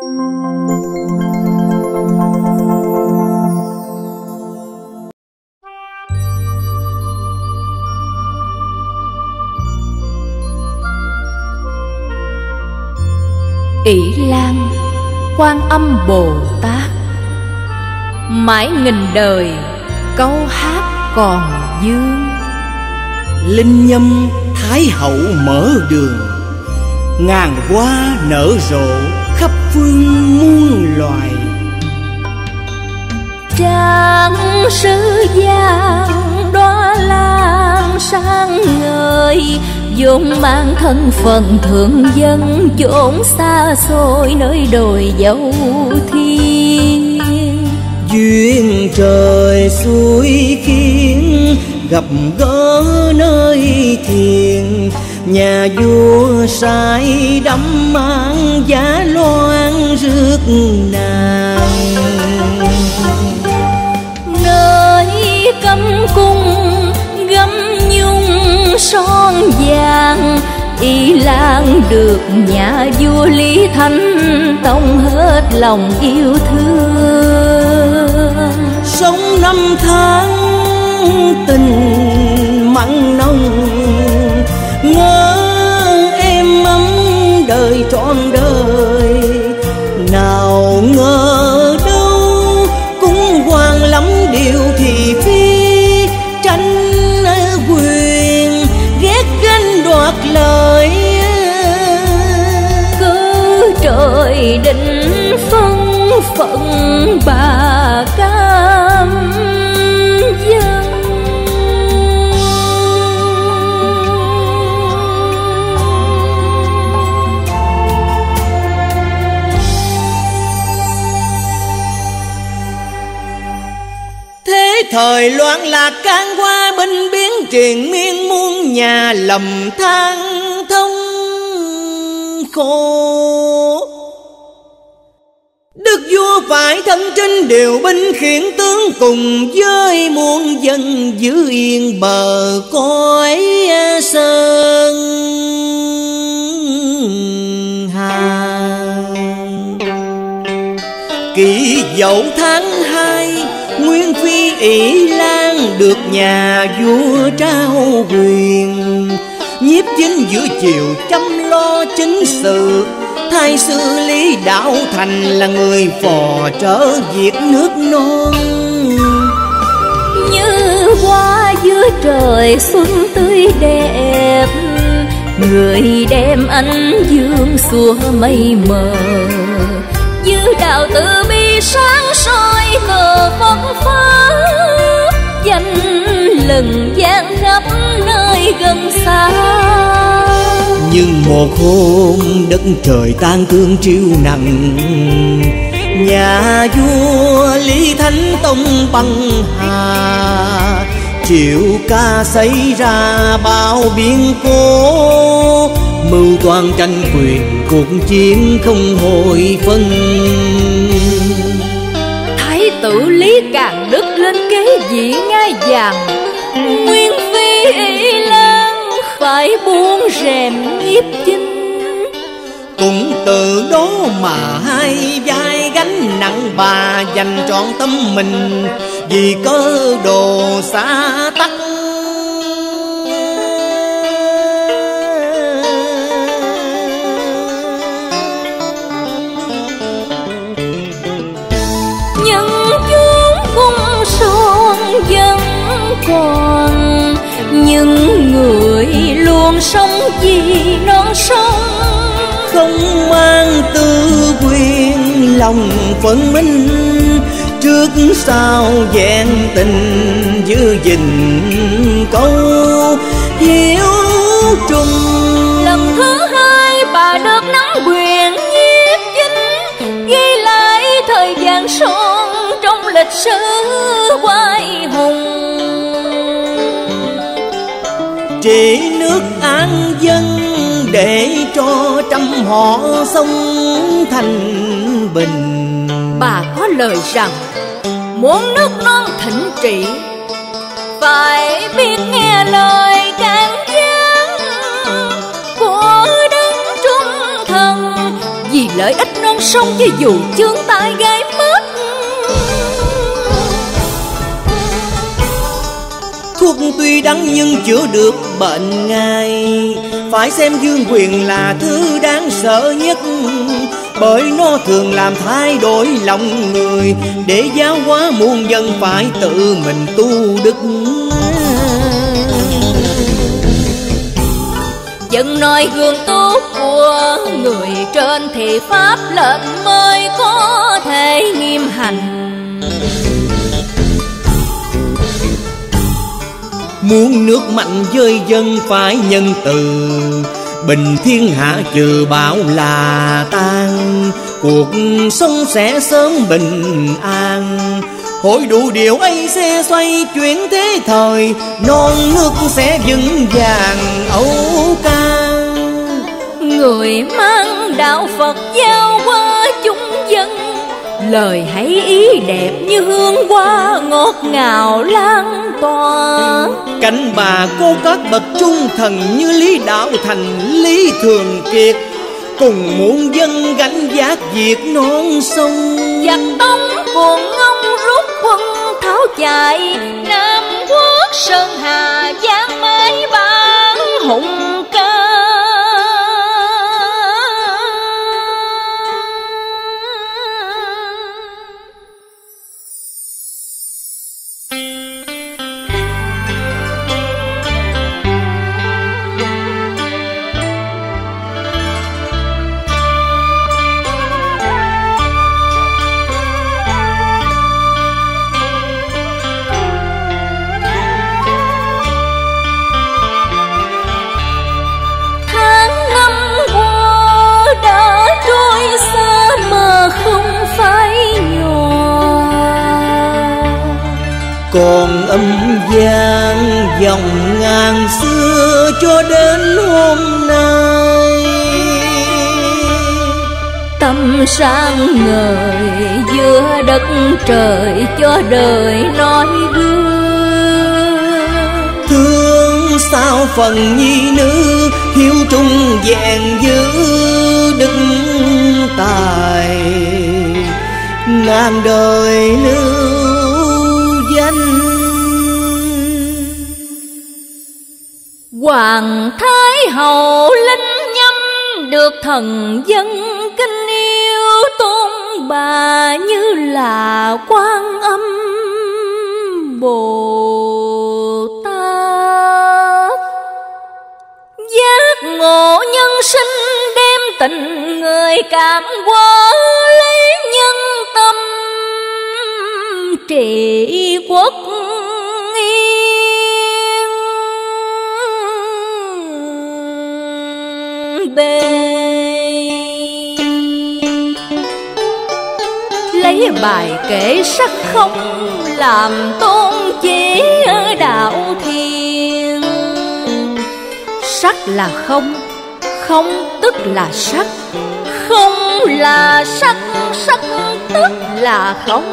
Ỷ Lan, Quan Âm Bồ Tát, mãi nghìn đời câu hát còn dương. Linh nhâm Thái Hậu mở đường, ngàn hoa nở rộ khắp phương muôn loài. Trang sứ giang đóa lan sáng ngời, vốn mang thân phận thượng dân chốn xa xôi nơi đồi dấu thiên. Duyên trời suối khiến gặp gỡ nơi thiền, nhà vua say đắm mang giá loan rước nàng. Nơi cấm cung gấm nhung son vàng, Ỷ Lan được nhà vua Lý Thánh Tông hết lòng yêu thương. Sống năm tháng tình mặn nồng, ngỡ em ấm đời trọn đời. Nào ngờ đâu cũng hoàng lắm điều thị phi, tranh quyền ghét ganh đoạt lời. Cứ trời định phân phận bà cam dân. Thế thời loạn lạc can qua, binh biến triền miên muôn nhà lầm than thông khổ. Đức vua phải thân trinh điều binh, khiển tướng cùng với muôn dân giữ yên bờ cõi sơn hà. Kỷ Dậu tháng 2, nguyên phi Ỷ Lan được nhà vua trao quyền, nhiếp chính giữa chiều chăm lo chính sự. Thái sư Lý Đạo Thành là người phò trở việc nước non. Như hoa giữa trời xuân tươi đẹp, người đem ánh dương xua mây mờ. Như đạo từ bi sáng soi cờ phất phá, danh lừng vang khắp nơi gần xa. Nhưng một hôm đất trời tan thương triêu nặng, nhà vua Lý Thánh Tông băng hà. Triệu ca xảy ra bao biến cố, mưu toan tranh quyền cuộc chiến không hồi phân. Thái tử Lý Càng Đức lên kế vị ngai vàng, nguyên phi Ỷ Lan phải buông rèm nhiếp chính. Cũng từ đó mà hai vai gánh nặng bà dành trọn tâm mình, vì cơ đồ xa tắc. Nhưng chốn cung son vẫn còn, những người luôn sống vì non sông. Không mang tư quyền lòng phận minh, trước sau vẹn tình giữ gìn câu hiếu trung. Lần thứ hai bà được nắm quyền nhiếp chính, ghi lại thời gian son trong lịch sử oai hùng. Trị nước an dân để cho trăm họ sống thành bình. Bà có lời rằng muốn nước non thịnh trị, phải biết nghe lời can gián của đấng trung thần, vì lợi ích non sông cho dù chướng tai gai mất. Thuốc tuy đắng nhưng chữa được bệnh ngay, phải xem dương quyền là thứ đáng sợ nhất, bởi nó thường làm thay đổi lòng người, để giáo hóa muôn dân phải tự mình tu đức. Dân nói gương tốt của người trên thì pháp lệnh mới có thể nghiêm hành. Muốn nước mạnh với dân phải nhân từ, bình thiên hạ trừ bão là tan, cuộc sống sẽ sớm bình an. Hội đủ điều ấy sẽ xoay chuyển thế thời, non nước sẽ vững vàng âu ca. Người mang đạo Phật giao qua chúng dân, lời hay ý đẹp như hương hoa ngọt ngào lan tỏa. Cảnh bà cô các bậc trung thần như Lý Đạo Thành, Lý Thường Kiệt, cùng muôn dân gánh vác việc non sông. Giặc Tống cuồng ngông rút quân tháo chạy, Nam Quốc Sơn Hà giang mãi bản hùng ca. Còn âm vang dòng ngàn xưa cho đến hôm nay, tâm sáng ngời giữa đất trời cho đời nói gương. Thương sao phần nhi nữ hiếu trung vẹn giữ đức tài, ngàn đời lưu danh. Hoàng Thái Hậu linh nhâm được thần dân kính yêu, tôn bà như là Quan Âm Bồ Tát. Giác ngộ nhân sinh đem tình người cảm hóa, lấy nhân tâm trị quốc yên bề. Lấy bài kể sắc không làm tôn chỉ ở đạo thiền. Sắc là không, không tức là sắc, không là sắc, sắc tức là không.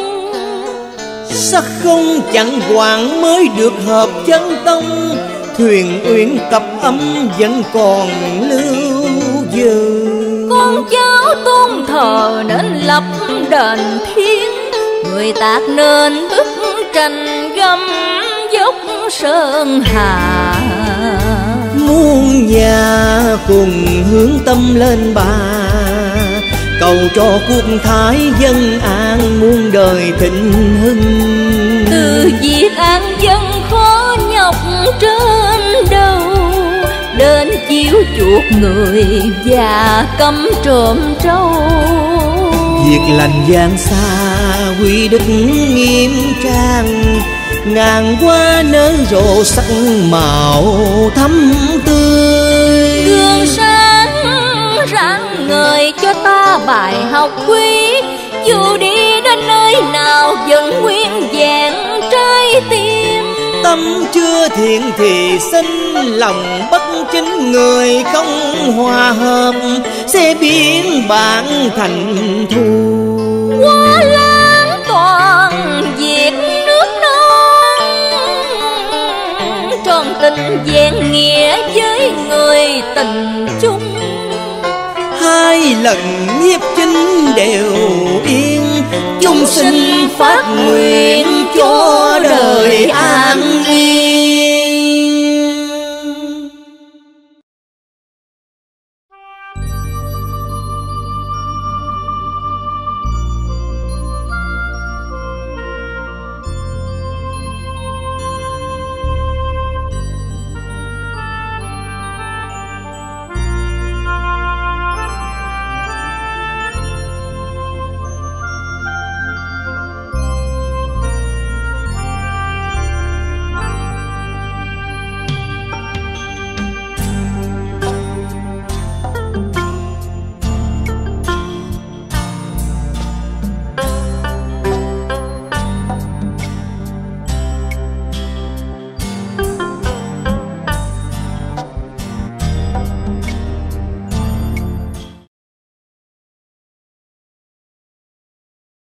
Sắc không chẳng hoàng mới được hợp chân tông, thuyền uyển tập âm vẫn còn lưu giữ. Con cháu tôn thờ nên lập đền thiên, người tạc nên bức tranh gấm dốc sơn hà. Muôn nhà cùng hướng tâm lên bà, cầu cho quốc thái dân an muôn đời thịnh hưng. Từ việc an dân khó nhọc trên đầu, đến chiếu chuộc người và cấm trộm trâu. Việc lành gian xa quy đức nghiêm trang, ngàn hoa nở rộ sắc màu thắm tươi. Gương sáng rạng ngời cho ta bài học quý, dù đi đến nơi nào vẫn nguyên vẹn trái tim. Tâm chưa thiện thì sinh lòng bất chính, người không hòa hợp sẽ biến bạn thành thù. Hoa lan toàn diệt nước non, tròn tình vẹn nghĩa với người tình chung. hai lần nhiếp chính đều yên. Chúng sinh phát nguyện cho đời an yên.